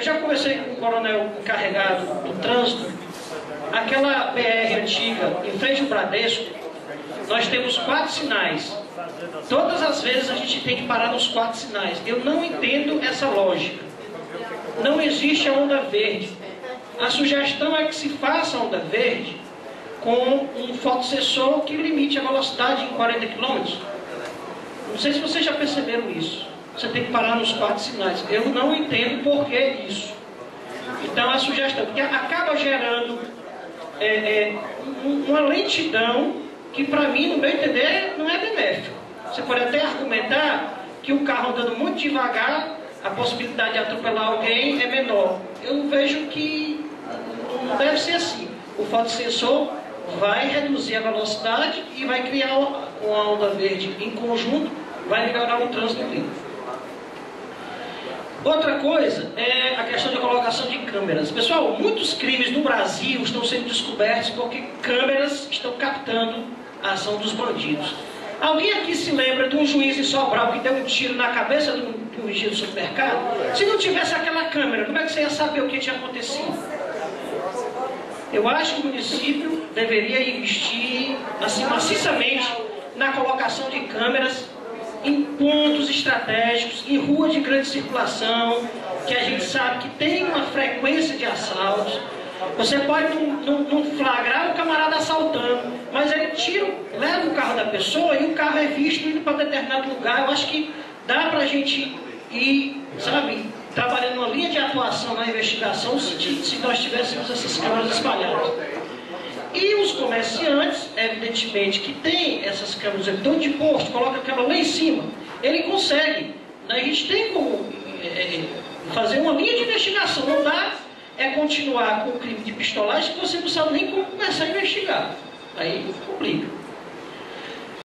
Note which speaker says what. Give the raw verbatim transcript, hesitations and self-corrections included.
Speaker 1: já conversei com o coronel encarregado do trânsito. Aquela B R antiga, em frente ao Bradesco, nós temos quatro sinais. Todas as vezes a gente tem que parar nos quatro sinais. Eu não entendo essa lógica. Não existe a onda verde. A sugestão é que se faça a onda verde com um fotossensor que limite a velocidade em quarenta quilômetros. Não sei se vocês já perceberam isso. Você tem que parar nos quatro sinais. Eu não entendo por que isso. Então a sugestão, porque acaba gerando é, é, uma lentidão que para mim, no meu entender, não é benéfico. Você pode até argumentar que o carro andando muito devagar, a possibilidade de atropelar alguém é menor. Eu vejo que não deve ser assim. O fotossensor vai reduzir a velocidade e vai criar uma onda verde em conjunto, vai melhorar o trânsito limpo. Outra coisa é a questão de colocação de câmeras. Pessoal, muitos crimes no Brasil estão sendo descobertos porque câmeras estão captando a ação dos bandidos. Alguém aqui se lembra de um juiz em Sobral que deu um tiro na cabeça de um, de um vigia do supermercado? Se não tivesse aquela câmera, como é que você ia saber o que tinha acontecido? Eu acho que o município deveria investir assim, maciçamente na colocação de câmeras em pontos estratégicos, em ruas de grande circulação, que a gente sabe que tem uma frequência de assaltos. Você pode não, não flagrar o camarada assaltando, mas ele tira, leva o carro da pessoa e o carro é visto indo para determinado lugar. Eu acho que dá para a gente ir, sabe, trabalhando uma linha de atuação na investigação se, se nós tivéssemos essas câmeras espalhadas. E os comerciantes, evidentemente, que tem essas câmeras, dono de posto, coloca a câmera lá em cima, ele consegue. A gente tem como é, fazer uma linha de investigação, não dá é continuar com o crime de pistolagem que você não sabe nem como começar a investigar. Aí complica.